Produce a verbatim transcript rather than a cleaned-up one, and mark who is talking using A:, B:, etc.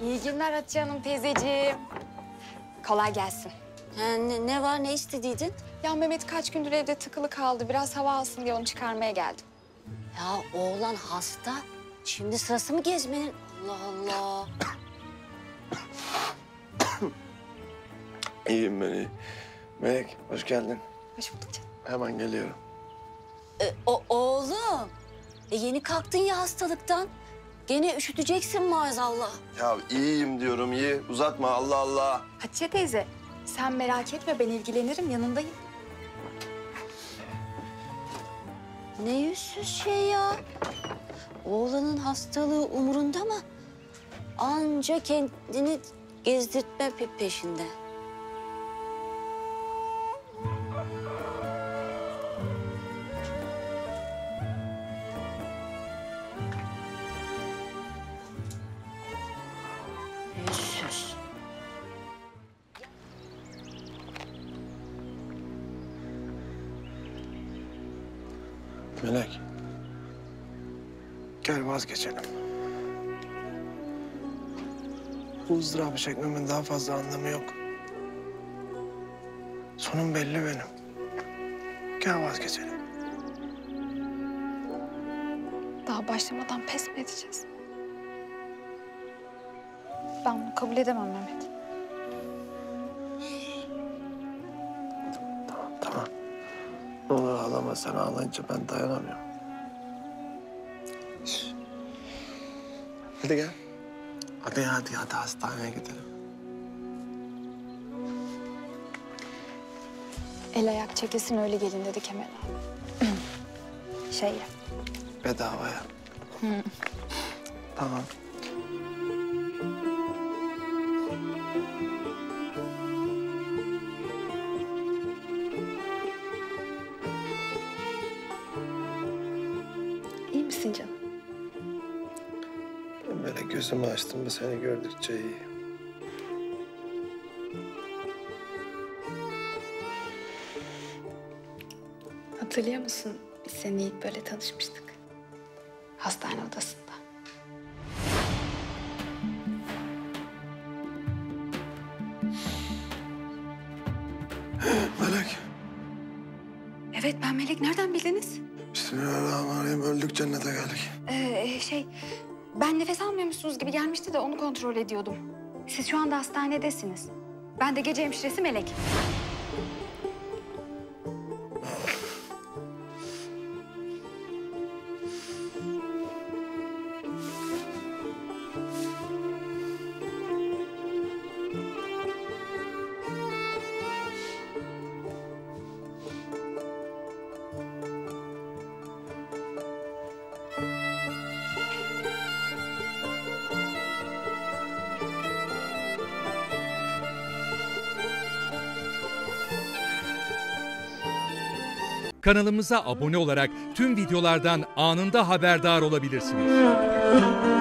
A: İyi günler Hatice Hanım teyzeciğim. Kolay gelsin.
B: Ha, ne, ne var, ne istediydin?
A: Ya Mehmet kaç gündür evde tıkılı kaldı. Biraz hava alsın diye onu çıkarmaya geldim.
B: Ya oğlan hasta. Şimdi sırası mı gezmenin? Allah Allah.
C: İyiyim ben iyi. Melek, hoş geldin.
A: Hoş bulduk canım.
C: Hemen geliyorum.
B: E, o, oğlum, e, yeni kalktın ya hastalıktan. Gene üşüteceksin maazallah.
C: Ya iyiyim diyorum, iyi. Uzatma, Allah Allah.
A: Hatice teyze sen merak etme ben ilgilenirim yanındayım.
B: Ne yüzsüz şey ya. Oğlanın hastalığı umurunda mı? Anca kendini gezdirtme pe- peşinde. Yüzsüz.
C: Melek. Gel vazgeçelim. Bu ızdırabı çekmemin daha fazla anlamı yok. Sonum belli benim. Gel vazgeçelim.
A: Daha başlamadan pes mi edeceğiz? Ben bunu kabul edemem Mehmet.
C: Tamam, tamam. Ne olur ağlama, sen ağlayınca ben dayanamıyorum. Şş. Hadi gel. Hadi hadi hadi hastaneye gidelim.
A: El ayak çekesin öyle gelin dedi Kemal abi. şey ya.
C: Bedavaya. Tamam.
A: İyi misin canım?
C: Ben böyle gözümü açtım mı seni gördükçe iyi.
A: Hatırlıyor musun? Biz seninle ilk böyle tanışmıştık. Hastane odasında.
C: Melek.
A: Evet ben Melek. Nereden bildiniz?
C: Bismillahirrahmanirrahim. Öldük cennete geldik.
A: Ee, şey ben nefes almıyormuşsunuz gibi gelmişti de onu kontrol ediyordum. Siz şu anda hastanedesiniz. Ben de gece hemşiresi Melek.
D: Kanalımıza abone olarak tüm videolardan anında haberdar olabilirsiniz.